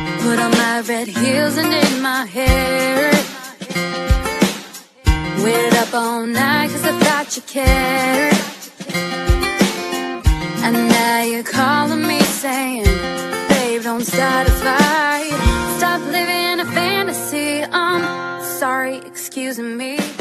Put on my red heels and did my hair. Waited up all night cause I thought you cared. And now you're calling me saying, babe, don't start a fight. Stop living a fantasy. Sorry, excuse me.